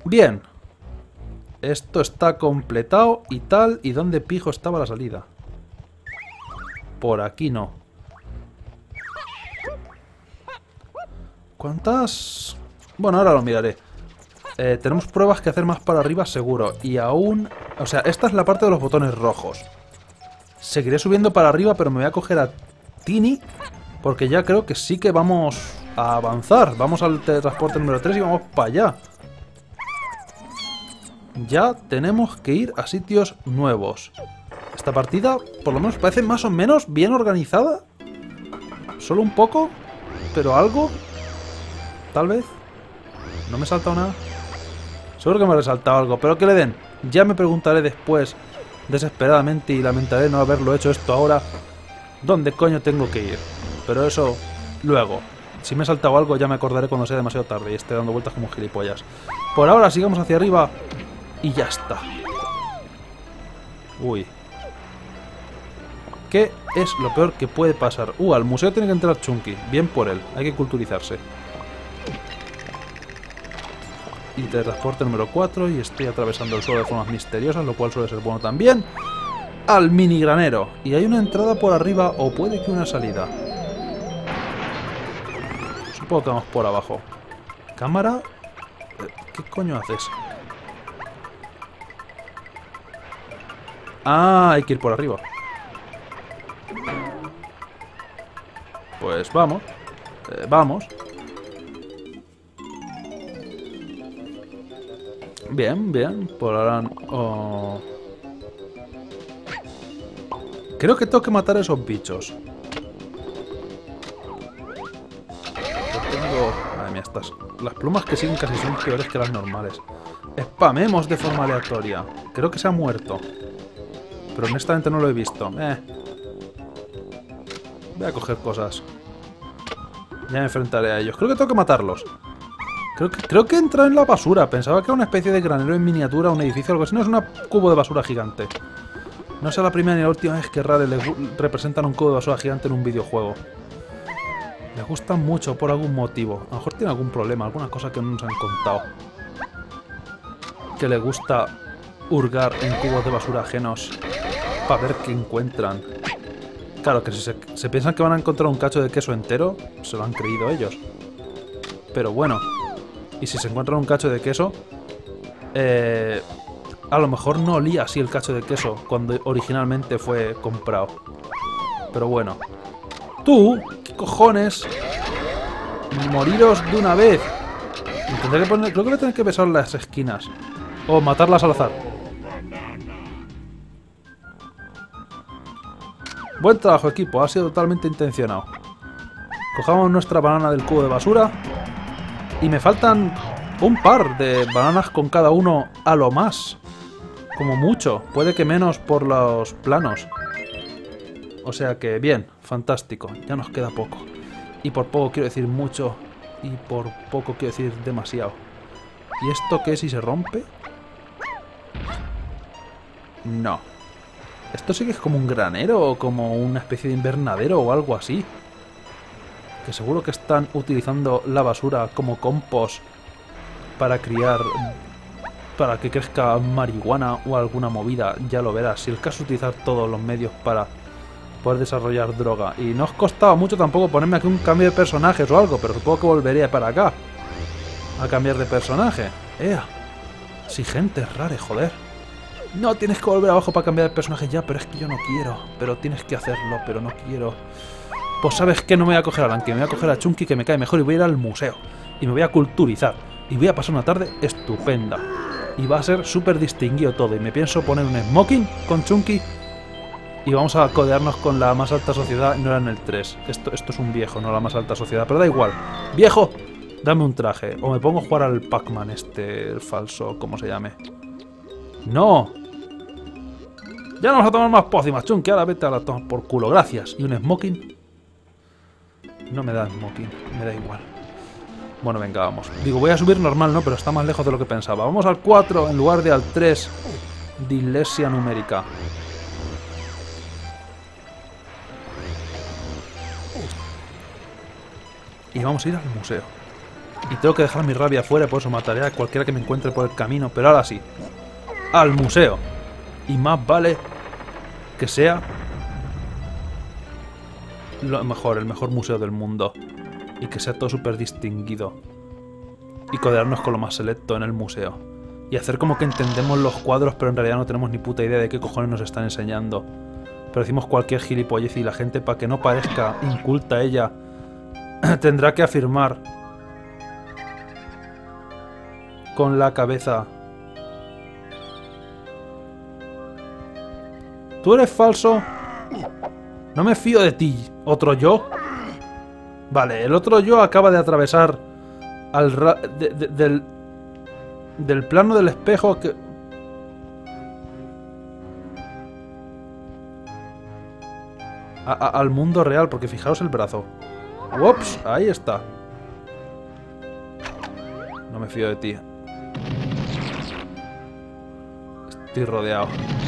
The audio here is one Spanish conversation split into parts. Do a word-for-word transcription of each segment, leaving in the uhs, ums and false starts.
Bien. Esto está completado y tal. ¿Y dónde pijo estaba la salida? Por aquí no. ¿Cuántas? Bueno, ahora lo miraré. Eh, tenemos pruebas que hacer más para arriba seguro. Y aún... O sea, esta es la parte de los botones rojos. Seguiré subiendo para arriba, pero me voy a coger a Tini. Porque ya creo que sí que vamos a avanzar. Vamos al teletransporte número tres y vamos para allá. Ya tenemos que ir a sitios nuevos. Esta partida, por lo menos, parece más o menos bien organizada. Solo un poco, pero algo. Tal vez. No me he saltado nada. Seguro que me he saltado algo, pero que le den. Ya me preguntaré después, desesperadamente, y lamentaré no haberlo hecho esto ahora, ¿dónde coño tengo que ir? Pero eso, luego. Si me he saltado algo, ya me acordaré cuando sea demasiado tarde y esté dando vueltas como gilipollas. Por ahora, sigamos hacia arriba y ya está. Uy. ¿Qué es lo peor que puede pasar? Uh, al museo tiene que entrar Chunky. Bien por él. Hay que culturizarse. Y teletransporte número cuatro. Y estoy atravesando el suelo de formas misteriosas, lo cual suele ser bueno también. Al mini granero. Y hay una entrada por arriba o puede que una salida. Supongo que vamos por abajo. ¿Cámara? ¿Qué coño haces? Ah, hay que ir por arriba. Pues vamos. Eh, vamos. Bien, bien. Por ahora... Oh. Creo que tengo que matar a esos bichos. Yo tengo... Madre mía, estas... Las plumas que siguen casi son peores que las normales. Spamemos de forma aleatoria. Creo que se ha muerto. Pero honestamente no lo he visto. Eh. Voy a coger cosas. Ya me enfrentaré a ellos. Creo que tengo que matarlos. Creo que, creo que entra en la basura. Pensaba que era una especie de granero en miniatura, un edificio o algo así. No, es un cubo de basura gigante. No sea la primera ni la última vez que Rare le representan un cubo de basura gigante en un videojuego. Le gusta mucho por algún motivo. A lo mejor tiene algún problema, alguna cosa que no nos han contado. Que le gusta hurgar en cubos de basura ajenos para ver qué encuentran. Claro, que si se, se piensan que van a encontrar un cacho de queso entero, se lo han creído ellos. Pero bueno, y si se encuentran un cacho de queso, eh, a lo mejor no olía así el cacho de queso cuando originalmente fue comprado. Pero bueno. ¡Tú! ¿Qué cojones? Moriros de una vez. Tendré que poner, creo que voy a tener que besar las esquinas. O matarlas al azar. Buen trabajo, equipo. Ha sido totalmente intencionado. Cojamos nuestra banana del cubo de basura. Y me faltan un par de bananas con cada uno a lo más. Como mucho. Puede que menos por los planos. O sea que bien, fantástico. Ya nos queda poco. Y por poco quiero decir mucho. Y por poco quiero decir demasiado. ¿Y esto qué si se rompe? No. ¿Esto sí que es como un granero o como una especie de invernadero o algo así? Que seguro que están utilizando la basura como compost para criar... para que crezca marihuana o alguna movida, ya lo verás. Si el caso es utilizar todos los medios para poder desarrollar droga. Y no os costaba mucho tampoco ponerme aquí un cambio de personajes o algo, pero supongo que volveré para acá a cambiar de personaje. ¡Ea! Si gente es rara, joder. No, tienes que volver abajo para cambiar de personaje ya, pero es que yo no quiero. Pero tienes que hacerlo, pero no quiero. Pues sabes que no me voy a coger a Lanky, me voy a coger a Chunky, que me cae mejor, y voy a ir al museo. Y me voy a culturizar. Y voy a pasar una tarde estupenda. Y va a ser súper distinguido todo. Y me pienso poner un smoking con Chunky. Y vamos a codearnos con la más alta sociedad. No era en el tres. Esto, esto es un viejo, no la más alta sociedad. Pero da igual. ¡Viejo! Dame un traje. O me pongo a jugar al Pac-Man este, el falso, como se llame. ¡No! Ya no vamos a tomar más pócimas, Chunky. Ahora vete a la toma por culo. Gracias. ¿Y un smoking? No me da smoking. Me da igual. Bueno, venga, vamos. Digo, voy a subir normal, ¿no? Pero está más lejos de lo que pensaba. Vamos al cuatro en lugar de al tres. Dislexia numérica. Y vamos a ir al museo. Y tengo que dejar mi rabia fuera, por eso mataré a cualquiera que me encuentre por el camino. Pero ahora sí, al museo. Y más vale que sea lo mejor, el mejor museo del mundo. Y que sea todo súper distinguido. Y codearnos con lo más selecto en el museo. Y hacer como que entendemos los cuadros, pero en realidad no tenemos ni puta idea de qué cojones nos están enseñando. Pero decimos cualquier gilipollez y la gente, para que no parezca inculta ella, tendrá que afirmar con la cabeza: ¿tú eres falso? No me fío de ti, otro yo. Vale, el otro yo acaba de atravesar al ra de, de, del, del plano del espejo que... A, a, al mundo real, porque fijaos el brazo. Ups, ahí está. No me fío de ti. Estoy rodeado.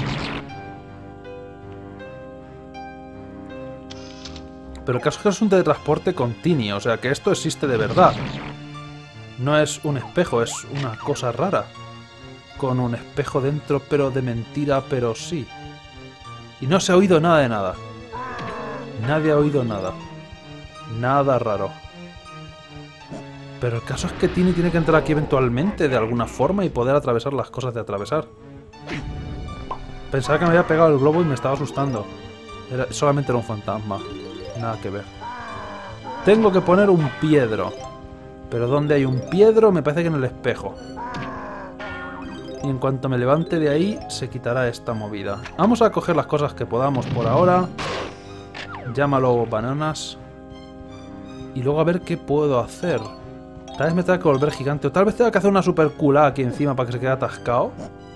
Pero el caso es que es un teletransporte con Tini, o sea que esto existe de verdad. No es un espejo, es una cosa rara. Con un espejo dentro, pero de mentira, pero sí. Y no se ha oído nada de nada. Nadie ha oído nada. Nada raro. Pero el caso es que Tini tiene que entrar aquí eventualmente, de alguna forma, y poder atravesar las cosas de atravesar. Pensaba que me había pegado el globo y me estaba asustando. Era, solamente era un fantasma. Nada que ver. Tengo que poner un piedro. Pero ¿dónde hay un piedro? Me parece que en el espejo. Y en cuanto me levante de ahí, se quitará esta movida. Vamos a coger las cosas que podamos por ahora. Llámalo bananas. Y luego a ver qué puedo hacer. Tal vez me tenga que volver gigante. O tal vez tenga que hacer una super culá aquí encima para que se quede atascado.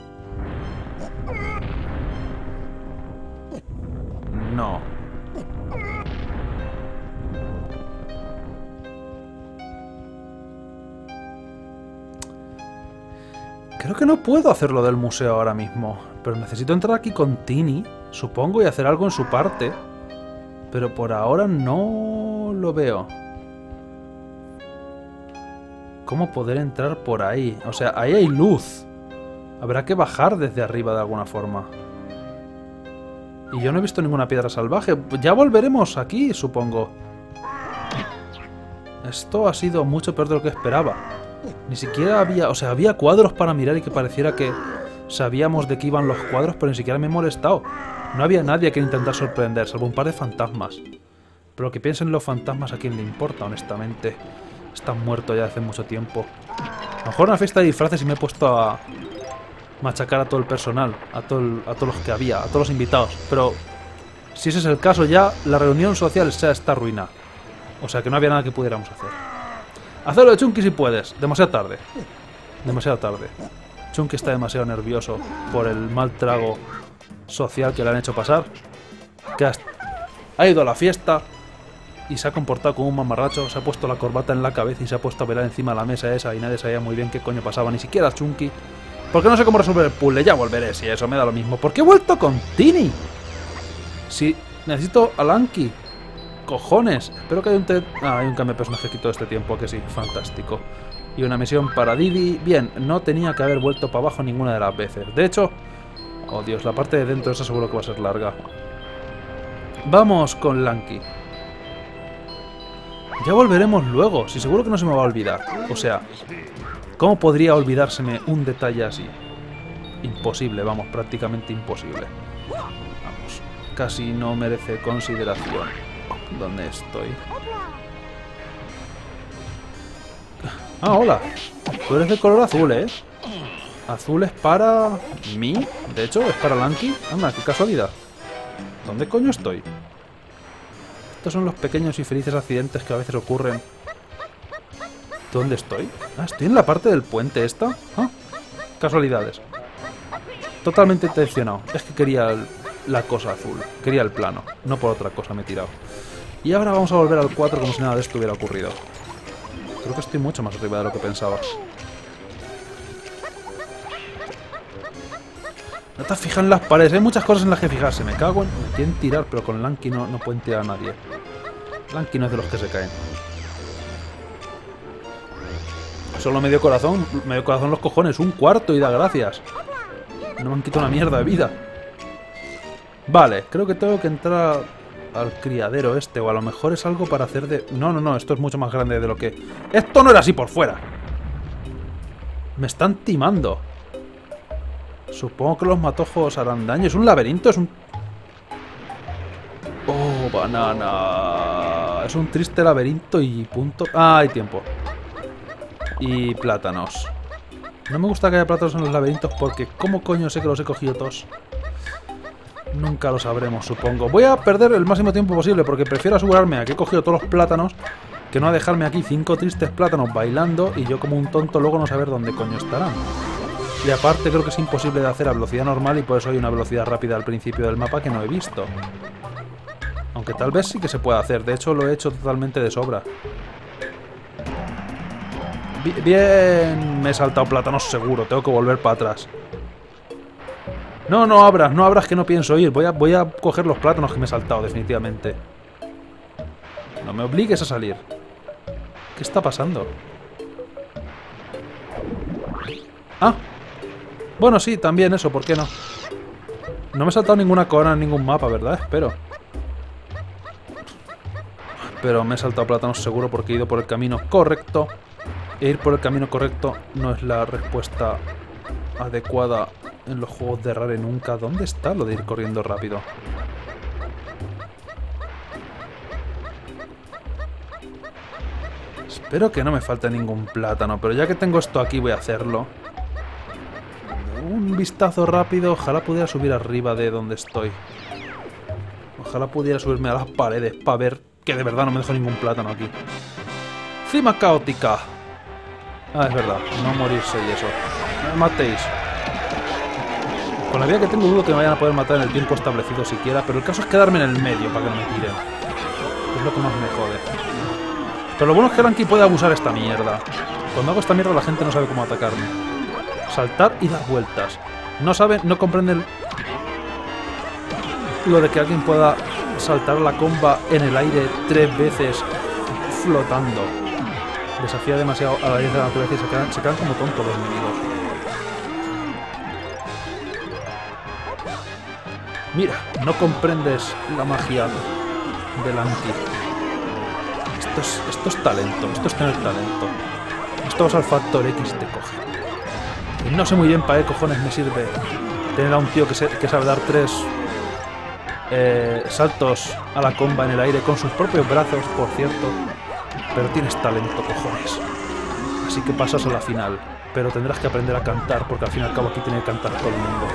No. Creo que no puedo hacerlo del museo ahora mismo. Pero necesito entrar aquí con Tini, supongo, y hacer algo en su parte. Pero por ahora no lo veo. ¿Cómo poder entrar por ahí? O sea, ahí hay luz. Habrá que bajar desde arriba de alguna forma. Y yo no he visto ninguna piedra salvaje. Ya volveremos aquí, supongo. Esto ha sido mucho peor de lo que esperaba. Ni siquiera había... O sea, había cuadros para mirar y que pareciera que sabíamos de qué iban los cuadros, pero ni siquiera me he molestado. No había nadie a quien intentar sorprender, salvo un par de fantasmas. Pero que piensen los fantasmas, a quién le importa, honestamente. Están muertos ya hace mucho tiempo. A lo mejor en una fiesta de disfraces y me he puesto a machacar a todo el personal, a, todo el, a todos los que había, a todos los invitados. Pero si ese es el caso ya, la reunión social ya está arruinada. O sea que no había nada que pudiéramos hacer. Hazlo de Chunky si puedes. Demasiado tarde. Demasiado tarde. Chunky está demasiado nervioso por el mal trago social que le han hecho pasar. Que ha ido a la fiesta y se ha comportado como un mamarracho. Se ha puesto la corbata en la cabeza y se ha puesto a velar encima de la mesa esa y nadie sabía muy bien qué coño pasaba. Ni siquiera Chunky. Porque no sé cómo resolver el puzzle. Ya volveré si eso me da lo mismo. ¿Por qué he vuelto con Tini? Si necesito a Lanky. ¡Cojones! Espero que haya un... Te ah, hay un cambio de personaje aquí todo este tiempo, que sí, fantástico. Y una misión para Didi. Bien, no tenía que haber vuelto para abajo ninguna de las veces. De hecho... Oh, Dios, la parte de dentro esa seguro que va a ser larga. Vamos con Lanky. Ya volveremos luego, si seguro que no se me va a olvidar. O sea, ¿cómo podría olvidárseme un detalle así? Imposible, vamos, prácticamente imposible. Vamos, casi no merece consideración. ¿Dónde estoy? Ah, hola. Tú eres de color azul, ¿eh? Azul es para... ¿mí? De hecho, es para Lanky. Anda, qué casualidad. ¿Dónde coño estoy? Estos son los pequeños y felices accidentes que a veces ocurren. ¿Dónde estoy? Ah, estoy en la parte del puente esta. Ah, casualidades. Totalmente intencionado. Es que quería el... la cosa azul. Quería el plano. No por otra cosa me he tirado. Y ahora vamos a volver al cuatro como si nada de esto hubiera ocurrido. Creo que estoy mucho más arriba de lo que pensaba. No te fijas en las paredes. Hay muchas cosas en las que fijarse. Me cago en... Me quieren tirar, pero con Lanky no, no pueden tirar a nadie. Lanky no es de los que se caen. Solo medio corazón. Medio corazón los cojones. Un cuarto y da gracias. No me han quitado una mierda de vida. Vale, creo que tengo que entrar al criadero este. O a lo mejor es algo para hacer de... No, no, no. Esto es mucho más grande de lo que... ¡Esto no era así por fuera! Me están timando. Supongo que los matojos harán daño. ¿Es un laberinto? Es un... Oh, banana. Es un triste laberinto y punto. Ah, hay tiempo. Y plátanos. No me gusta que haya plátanos en los laberintos porque ¿cómo coño sé que los he cogido todos? Nunca lo sabremos, supongo. Voy a perder el máximo tiempo posible porque prefiero asegurarme a que he cogido todos los plátanos que no a dejarme aquí cinco tristes plátanos bailando y yo como un tonto luego no saber dónde coño estarán. Y aparte creo que es imposible de hacer a velocidad normal y por eso hay una velocidad rápida al principio del mapa que no he visto. Aunque tal vez sí que se pueda hacer. De hecho, lo he hecho totalmente de sobra. Bien, me he saltado plátanos seguro. Tengo que volver para atrás. No, no abras, no abras que no pienso ir. Voy a, voy a coger los plátanos que me he saltado, definitivamente. No me obligues a salir. ¿Qué está pasando? Ah. Bueno, sí, también eso, ¿por qué no? No me he saltado ninguna corona en ningún mapa, ¿verdad? Espero. Pero me he saltado plátanos seguro porque he ido por el camino correcto. E ir por el camino correcto no es la respuesta adecuada en los juegos de Rare nunca. ¿Dónde está lo de ir corriendo rápido? Espero que no me falte ningún plátano, pero ya que tengo esto aquí voy a hacerlo. Un vistazo rápido, ojalá pudiera subir arriba de donde estoy. Ojalá pudiera subirme a las paredes para ver que de verdad no me dejo ningún plátano aquí. Cima caótica. Ah, es verdad, no morirse y eso. No me matéis. Con la vida que tengo dudo que me vayan a poder matar en el tiempo establecido siquiera, pero el caso es quedarme en el medio para que no me tiren. Es lo que más me jode. Pero lo bueno es que Lanky puede abusar esta mierda. Cuando hago esta mierda la gente no sabe cómo atacarme. Saltar y dar vueltas. No saben, no comprenden lo de que alguien pueda saltar la comba en el aire tres veces flotando. Desafía demasiado a la ley de la naturaleza y se quedan, se quedan como tontos los enemigos. Mira, no comprendes la magia de Lanky. Esto es, esto es talento, esto es tener talento. Esto vas al Factor X y te coge. Y no sé muy bien para qué cojones me sirve tener a un tío que, se, que sabe dar tres eh, saltos a la comba en el aire con sus propios brazos, por cierto. Pero tienes talento, cojones. Así que pasas a la final. Pero tendrás que aprender a cantar, porque al fin y al cabo aquí tiene que cantar todo el mundo.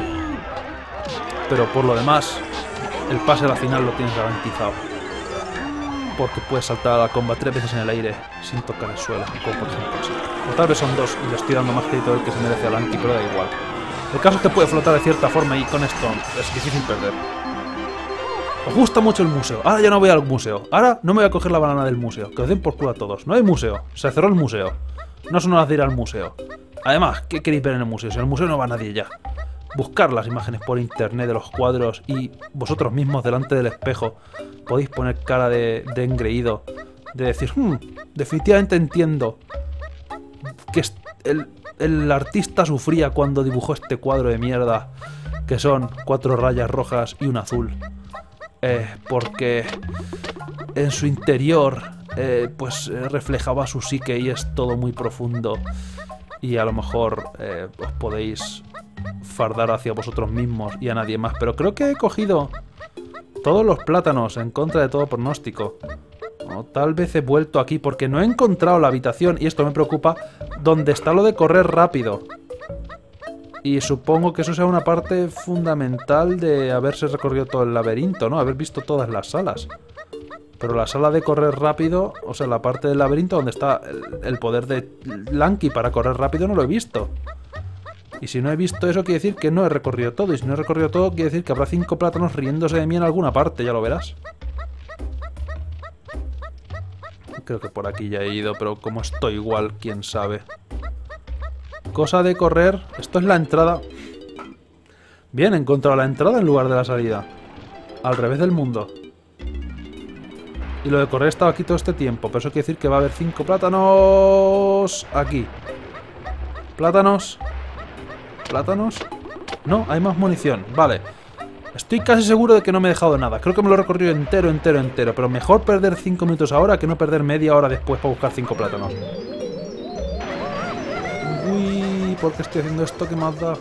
Pero por lo demás, el pase a la final lo tienes garantizado. Porque puedes saltar a la comba tres veces en el aire sin tocar el suelo, como por ejemplo así. O tal vez son dos y le estoy dando más crédito del que se merece a Lanky, pero da igual. El caso es que puede flotar de cierta forma y con esto es difícil perder. Os gusta mucho el museo. Ahora ya no voy al museo. Ahora no me voy a coger la banana del museo. Que os den por culo a todos. No hay museo. Se cerró el museo. No son horas de ir al museo. Además, ¿qué queréis ver en el museo? Si en el museo no va nadie ya. Buscar las imágenes por internet de los cuadros y vosotros mismos delante del espejo podéis poner cara de, de engreído. De decir, hmm, definitivamente entiendo que el, el artista sufría cuando dibujó este cuadro de mierda. Que son cuatro rayas rojas y un azul. Eh, porque en su interior eh, pues eh, reflejaba su psique y es todo muy profundo y a lo mejor eh, os podéis fardar hacia vosotros mismos y a nadie más, pero creo que he cogido todos los plátanos en contra de todo pronóstico. O tal vez he vuelto aquí porque no he encontrado la habitación y esto me preocupa, donde está lo de correr rápido. Y supongo que eso sea una parte fundamental de haberse recorrido todo el laberinto, ¿no? Haber visto todas las salas. Pero la sala de correr rápido, o sea, la parte del laberinto donde está el, el poder de Lanky para correr rápido, no lo he visto. Y si no he visto eso, quiere decir que no he recorrido todo. Y si no he recorrido todo, quiere decir que habrá cinco plátanos riéndose de mí en alguna parte, ya lo verás. Creo que por aquí ya he ido, pero como estoy igual, quién sabe. Cosa de correr. Esto es la entrada. Bien, he encontrado la entrada en lugar de la salida. Al revés del mundo. Y lo de correr estaba aquí todo este tiempo. Pero eso quiere decir que va a haber cinco plátanos... Aquí. Plátanos. Plátanos. No, hay más munición. Vale. Estoy casi seguro de que no me he dejado nada. Creo que me lo he recorrido entero, entero, entero. Pero mejor perder cinco minutos ahora que no perder media hora después para buscar cinco plátanos. Uy, ¿por qué estoy haciendo esto? ¿Qué más da?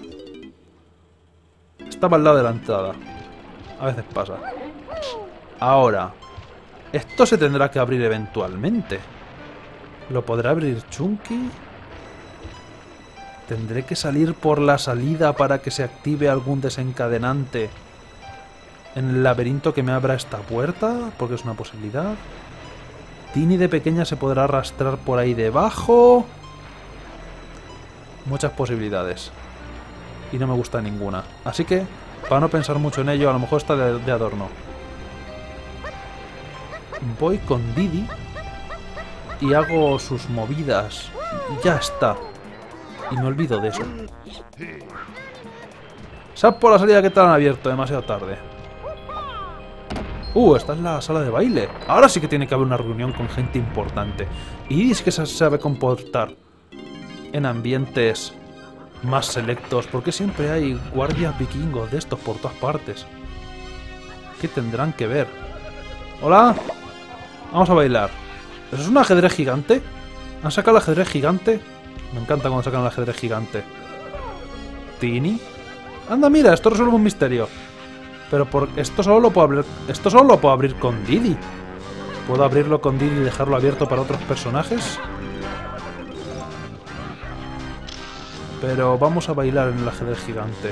Estaba al lado de la entrada. A veces pasa. Ahora. Esto se tendrá que abrir eventualmente. ¿Lo podrá abrir Chunky? ¿Tendré que salir por la salida para que se active algún desencadenante en el laberinto que me abra esta puerta? Porque es una posibilidad. Tini de pequeña se podrá arrastrar por ahí debajo. Muchas posibilidades. Y no me gusta ninguna. Así que, para no pensar mucho en ello, a lo mejor está de, de adorno. Voy con Didi y hago sus movidas. Ya está. Y me olvido de eso. Sal por la salida que te han abierto demasiado tarde. Uh, esta es la sala de baile. Ahora sí que tiene que haber una reunión con gente importante. Y es que se sabe comportar en ambientes más selectos. Porque siempre hay guardias vikingos de estos por todas partes. ¿Qué tendrán que ver? Hola. Vamos a bailar. ¿Eso es un ajedrez gigante? ¿Han sacado el ajedrez gigante? Me encanta cuando sacan el ajedrez gigante. ¿Tini? Anda, mira, esto resuelve un misterio. Pero por esto solo lo puedo abrir. Esto solo lo puedo abrir con Didi. ¿Puedo abrirlo con Didi y dejarlo abierto para otros personajes? Pero vamos a bailar en el ajedrez gigante.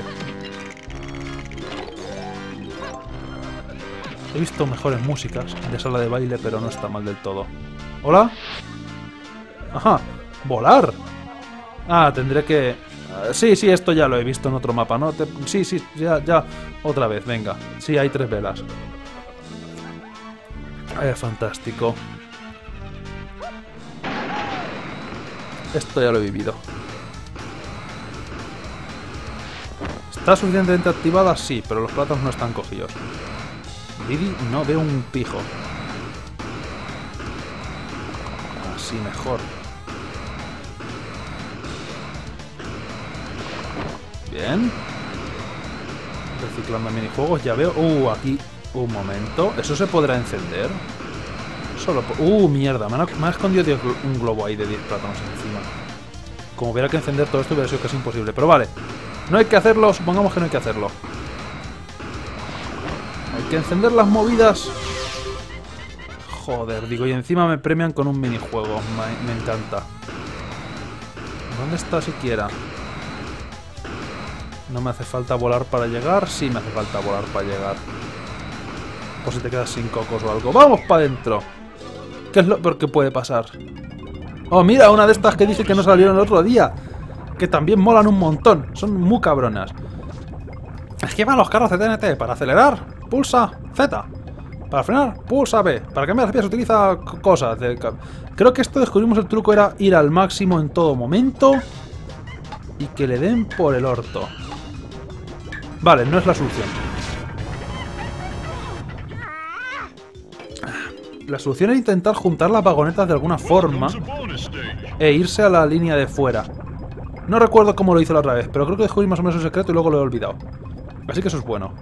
He visto mejores músicas de sala de baile, pero no está mal del todo. ¿Hola? Ajá, volar. Ah, tendré que... Uh, sí, sí, esto ya lo he visto en otro mapa, ¿no? Te... Sí, sí, ya, ya. Otra vez, venga. Sí, hay tres velas. Eh, fantástico. Esto ya lo he vivido. ¿Está suficientemente activada? Sí, pero los platos no están cogidos. Didi no veo un pijo. Así mejor. Bien. Reciclando minijuegos, ya veo. Uh, aquí. Un momento. ¿Eso se podrá encender? Solo por... Uh, mierda. Me ha, me ha escondido un globo ahí de diez plátanos encima. Como hubiera que encender todo esto, hubiera sido casi imposible. Pero vale. No hay que hacerlo. Supongamos que no hay que hacerlo. Hay que encender las movidas. Joder, digo, y encima me premian con un minijuego. Me, me encanta. ¿Dónde está siquiera? ¿No me hace falta volar para llegar? Sí, me hace falta volar para llegar. Por si te quedas sin cocos o algo. ¡Vamos para adentro! ¿Qué es lo peor que puede pasar? ¡Oh, mira! Una de estas que dije que no salieron el otro día. Que también molan un montón. Son muy cabronas. Esquiva los carros de T N T. Para acelerar, pulsa Z. Para frenar, pulsa B. Para cambiar las vías utiliza cosas. De... Creo que esto descubrimos el truco era ir al máximo en todo momento. Y que le den por el orto. Vale, no es la solución. La solución es intentar juntar las vagonetas de alguna forma e irse a la línea de fuera. No recuerdo cómo lo hice la otra vez, pero creo que descubrí más o menos el secreto y luego lo he olvidado. Así que eso es bueno.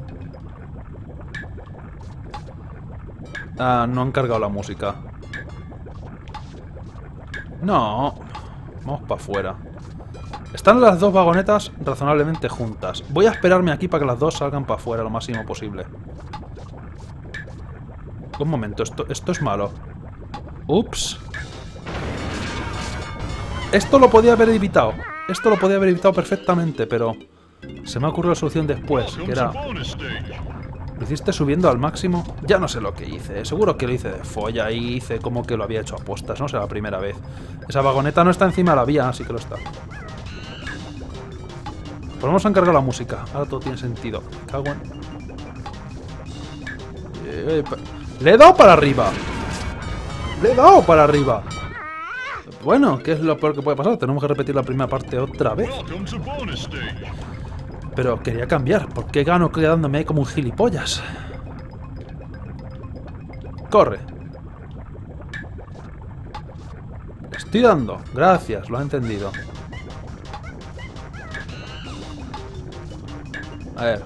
Ah, no han cargado la música. No. Vamos para afuera. Están las dos vagonetas razonablemente juntas. Voy a esperarme aquí para que las dos salgan para afuera lo máximo posible. Un momento, esto, esto es malo. Ups. Esto lo podía haber evitado. Esto lo podía haber evitado perfectamente, pero... Se me ha ocurrido la solución después, que era... ¿Lo hiciste subiendo al máximo? Ya no sé lo que hice. Seguro que lo hice de folla y hice como que lo había hecho a postas. No sé, la primera vez. Esa vagoneta no está encima de la vía, así que lo está. Pues vamos a encargar la música. Ahora todo tiene sentido. Cago en... Eh, ¡Le he dado para arriba! ¡Le he dado para arriba! Bueno, ¿qué es lo peor que puede pasar? Tenemos que repetir la primera parte otra vez. Pero quería cambiar. ¿Por qué gano quedándome ahí como un gilipollas? Corre. estoy dando. Gracias, lo he entendido. A ver.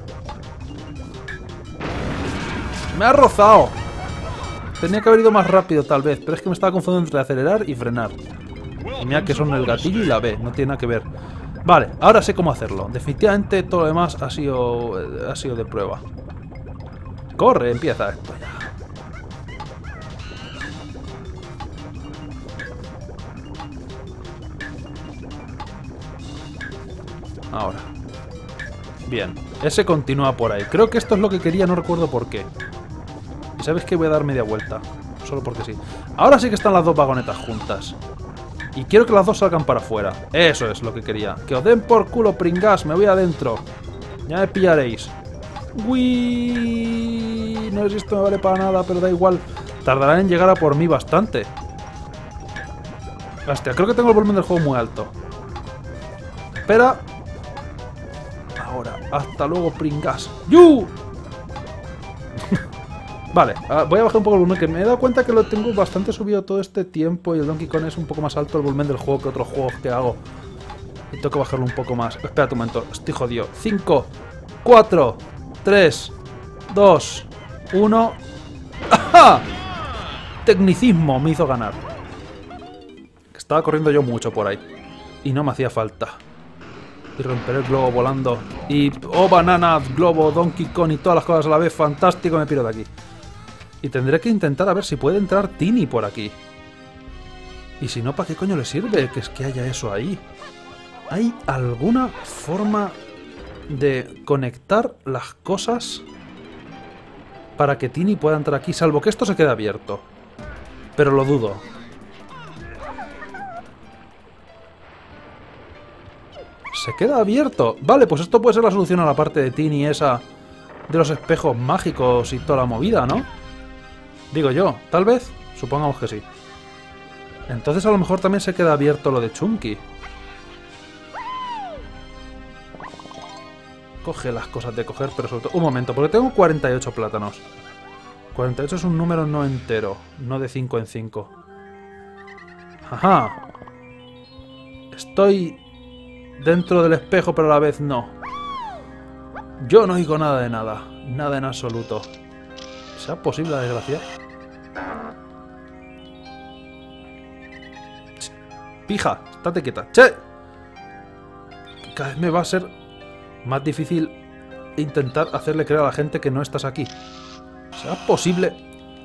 Me ha rozado. Tenía que haber ido más rápido tal vez, pero es que me estaba confundiendo entre acelerar y frenar. Y mira que son el gatillo y la B, no tiene nada que ver. Vale, ahora sé cómo hacerlo. Definitivamente todo lo demás ha sido, ha sido de prueba. Corre, empieza esto ya. Ahora. Bien, ese continúa por ahí. Creo que esto es lo que quería, no recuerdo por qué. Y sabes que voy a dar media vuelta. Solo porque sí. Ahora sí que están las dos vagonetas juntas. Y quiero que las dos salgan para afuera. Eso es lo que quería. Que os den por culo, pringas. Me voy adentro. Ya me pillaréis. Uy, no sé si esto me vale para nada, pero da igual. Tardarán en llegar a por mí bastante. Hostia, creo que tengo el volumen del juego muy alto. Espera. Ahora, hasta luego, pringas. ¡Yu! Vale, voy a bajar un poco el volumen, que me he dado cuenta que lo tengo bastante subido todo este tiempo y el Donkey Kong es un poco más alto el volumen del juego que otros juegos que hago. Y tengo que bajarlo un poco más. Espera un momento, estoy jodido. cinco, cuatro, tres, dos, uno... ¡Ajá! Tecnicismo me hizo ganar. Estaba corriendo yo mucho por ahí. Y no me hacía falta. Y romper el globo volando. Y... ¡oh, banana! Globo, Donkey Kong y todas las cosas a la vez. Fantástico, me piro de aquí. Y tendré que intentar a ver si puede entrar Tini por aquí. Y si no, ¿para qué coño le sirve que es que haya eso ahí? ¿Hay alguna forma de conectar las cosas para que Tini pueda entrar aquí? Salvo que esto se quede abierto. Pero lo dudo. Se queda abierto. Vale, pues esto puede ser la solución a la parte de Tini esa de los espejos mágicos y toda la movida, ¿no? Digo yo, tal vez. Supongamos que sí. Entonces a lo mejor también se queda abierto lo de Chunky. Coge las cosas de coger, pero sobre todo... Un momento, porque tengo cuarenta y ocho plátanos. cuarenta y ocho es un número no entero, no de cinco en cinco. Ajá. Estoy dentro del espejo, pero a la vez no. Yo no oigo nada de nada. Nada en absoluto. ¿Será posible la desgracia? Ch, pija, estate quieta. ¡Che! Cada vez me va a ser más difícil intentar hacerle creer a la gente que no estás aquí. ¿Será posible?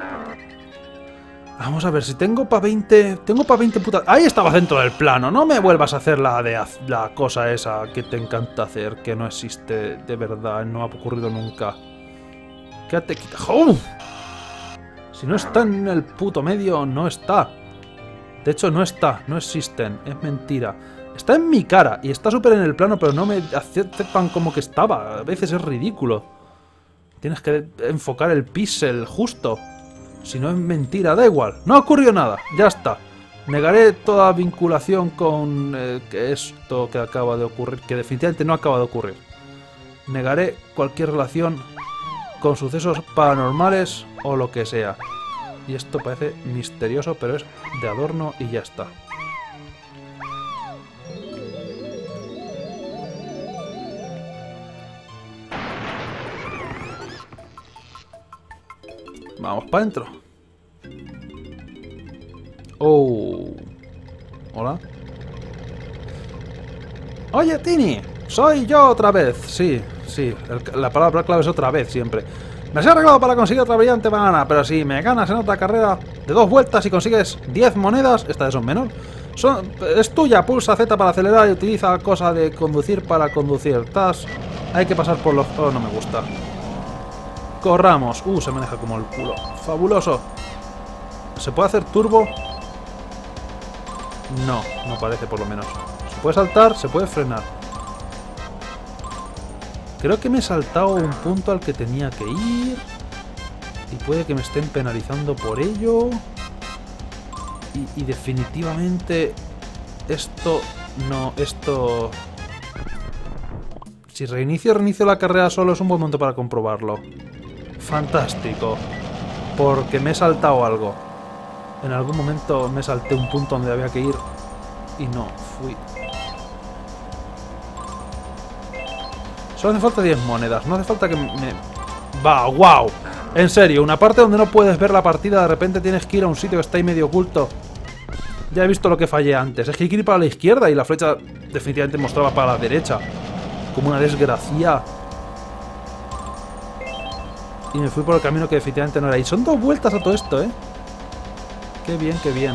Vamos a ver, si tengo para veinte... Tengo para veinte putas... Ahí estaba dentro del plano. No me vuelvas a hacer la de la cosa esa que te encanta hacer, que no existe de verdad, no ha ocurrido nunca. Quédate quita. ¡Oh! Si no está en el puto medio, no está. De hecho, no está. No existen. Es mentira. Está en mi cara y está súper en el plano, pero no me aceptan como que estaba. A veces es ridículo. Tienes que enfocar el píxel justo. Si no es mentira, da igual. No ocurrió nada. Ya está. Negaré toda vinculación con eh, que esto que acaba de ocurrir, que definitivamente no acaba de ocurrir. Negaré cualquier relación con sucesos paranormales o lo que sea. Y esto parece misterioso, pero es de adorno y ya está. Vamos para adentro. Oh. Hola. Oye, Tini. Soy yo otra vez. Sí, sí. El, la palabra clave es otra vez siempre. Me has arreglado para conseguir otra brillante banana, pero si me ganas en otra carrera de dos vueltas y consigues diez monedas, esta vez son menos, son, es tuya. Pulsa Z para acelerar y utiliza cosa de conducir para conducir. Estás... Hay que pasar por los... Oh, no me gusta. Corramos. Uh, se me deja como el culo. Fabuloso. ¿Se puede hacer turbo? No, no parece por lo menos. Se puede saltar, se puede frenar. Creo que me he saltado un punto al que tenía que ir. Y puede que me estén penalizando por ello. Y, y definitivamente... Esto... No, esto... Si reinicio, reinicio la carrera solo, es un buen momento para comprobarlo. Fantástico. Porque me he saltado algo. En algún momento me salté un punto donde había que ir y no fui. Solo hace falta diez monedas, no hace falta que me... ¡Va, wow! En serio, una parte donde no puedes ver la partida, de repente tienes que ir a un sitio que está ahí medio oculto. Ya he visto lo que fallé antes. Es que hay que ir para la izquierda y la flecha definitivamente mostraba para la derecha. Como una desgracia. Y me fui por el camino que definitivamente no era. Y son dos vueltas a todo esto, ¿eh? Qué bien, qué bien.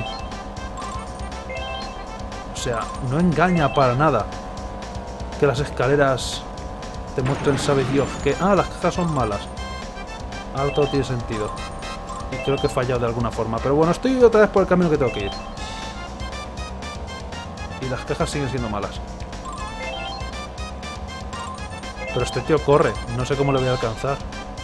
O sea, no engaña para nada que las escaleras te muestren, sabe Dios, que... Ah, las cajas son malas. Ahora todo tiene sentido. Y creo que he fallado de alguna forma. Pero bueno, estoy otra vez por el camino que tengo que ir. Y las cajas siguen siendo malas. Pero este tío corre. No sé cómo le voy a alcanzar.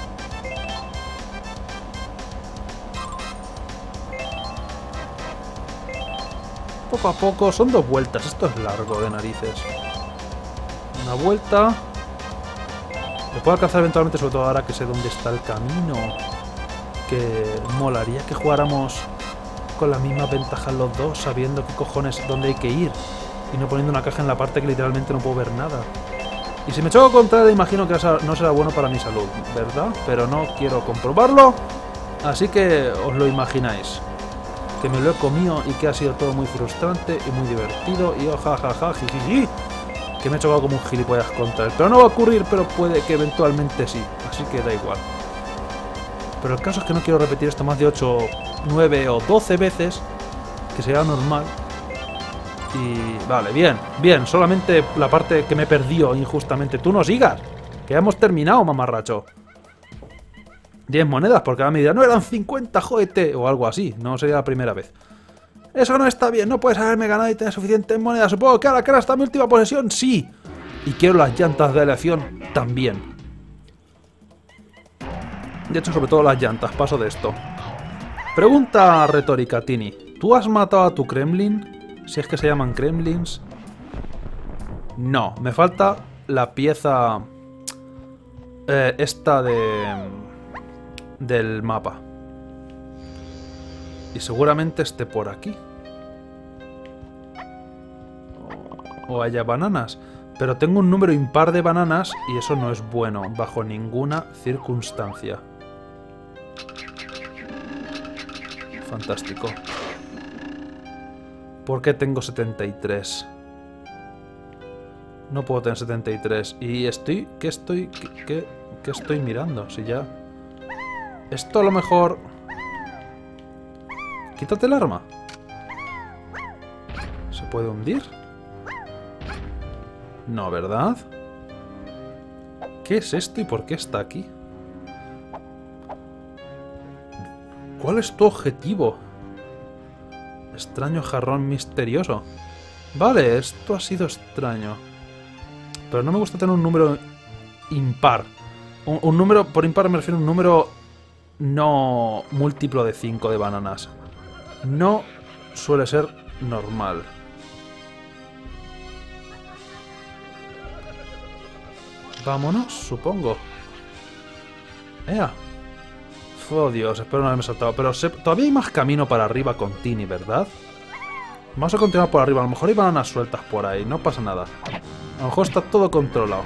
Poco a poco. Son dos vueltas. Esto es largo de narices. Una vuelta. Le puedo alcanzar eventualmente, sobre todo ahora que sé dónde está el camino. Que molaría que jugáramos con las mismas ventajas los dos, sabiendo qué cojones dónde hay que ir. Y no poniendo una caja en la parte que literalmente no puedo ver nada. Y si me choco contra él, imagino que no será bueno para mi salud, ¿verdad? Pero no quiero comprobarlo. Así que os lo imagináis. Que me lo he comido y que ha sido todo muy frustrante y muy divertido. Y oh, jajaja, jijiji. Que me he chocado como un gilipollas contra él. Pero no va a ocurrir, pero puede que eventualmente sí. Así que da igual. Pero el caso es que no quiero repetir esto más de ocho, nueve o doce veces. Que sería normal. Y... Vale, bien, bien. Solamente la parte que me perdió injustamente. Tú no sigas. Que ya hemos terminado, mamarracho. diez monedas, porque ahora me dirán, no eran cincuenta, jódete. O algo así. No sería la primera vez. Eso no está bien, no puedes haberme ganado y tener suficientes monedas. Supongo que ahora que ahora está mi última posesión, sí. Y quiero las llantas de elección también. De hecho, sobre todo las llantas, paso de esto. Pregunta retórica, Tini. ¿Tú has matado a tu Kremlin? Si es que se llaman Kremlins. No, me falta la pieza... Eh, esta de... del mapa. Y seguramente esté por aquí. O haya bananas. Pero tengo un número impar de bananas y eso no es bueno, bajo ninguna circunstancia. Fantástico. ¿Por qué tengo setenta y tres? No puedo tener setenta y tres. Y estoy... ¿Qué estoy... ¿Qué, qué, qué estoy mirando? Si ya... Esto a lo mejor... Quítate el arma. ¿Se puede hundir? No, ¿verdad? ¿Qué es esto y por qué está aquí? ¿Cuál es tu objetivo? Extraño jarrón misterioso. Vale, esto ha sido extraño. Pero no me gusta tener un número impar. Un, un número, por impar me refiero a un número no múltiplo de cinco de bananas. No suele ser normal. Vámonos, supongo. ¡Ea! Oh, Dios, espero no haberme saltado. Pero se... todavía hay más camino para arriba con Tini, ¿verdad? Vamos a continuar por arriba. A lo mejor hay bananas sueltas por ahí. No pasa nada. A lo mejor está todo controlado.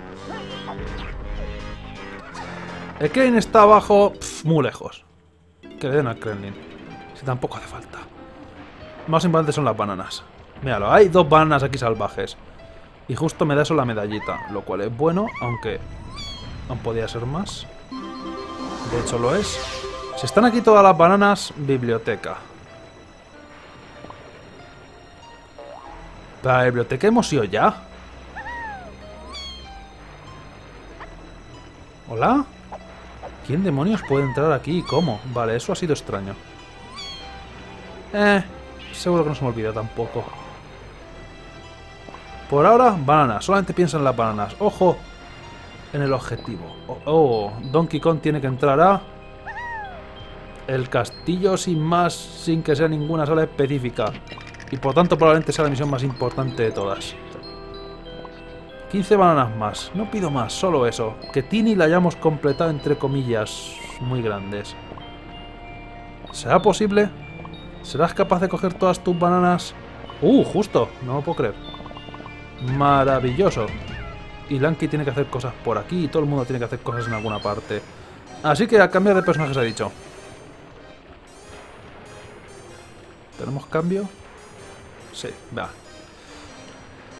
El Kremlin está abajo, pf, muy lejos. Que le den al Kremlin. Si tampoco hace falta. Más importante son las bananas. Míralo, hay dos bananas aquí salvajes. Y justo me da eso la medallita. Lo cual es bueno, aunque aún podía ser más. De hecho lo es. Si están aquí todas las bananas, biblioteca. ¿Para la biblioteca hemos ido ya? ¿Hola? ¿Quién demonios puede entrar aquí y cómo? Vale, eso ha sido extraño. Eh, seguro que no se me olvida tampoco. Por ahora, bananas. Solamente piensa en las bananas. ¡Ojo! En el objetivo. Oh, oh, Donkey Kong tiene que entrar a... el castillo sin más, sin que sea ninguna sala específica. Y por tanto probablemente sea la misión más importante de todas. quince bananas más. No pido más, solo eso. Que Tini la hayamos completado entre comillas muy grandes. ¿Será posible? ¿Serás capaz de coger todas tus bananas? ¡Uh! Justo. No lo puedo creer. Maravilloso. Y Lanky tiene que hacer cosas por aquí y todo el mundo tiene que hacer cosas en alguna parte. Así que a cambiar de personajes ha dicho. ¿Tenemos cambio? Sí, va.